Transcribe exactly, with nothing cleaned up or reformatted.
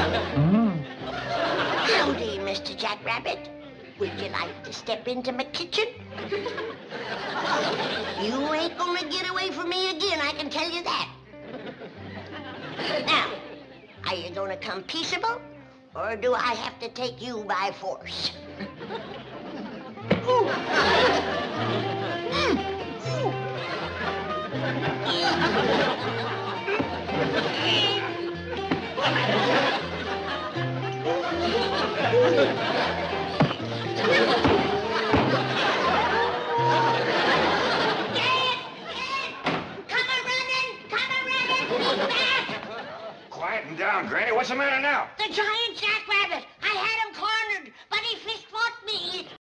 Howdy, Mister Jackrabbit. Would you like to step into my kitchen? You ain't gonna get away from me again, I can tell you that. Now, are you gonna come peaceable, or do I have to take you by force? Ooh. Mm. Ooh. Quieten down, Granny. What's the matter now? The giant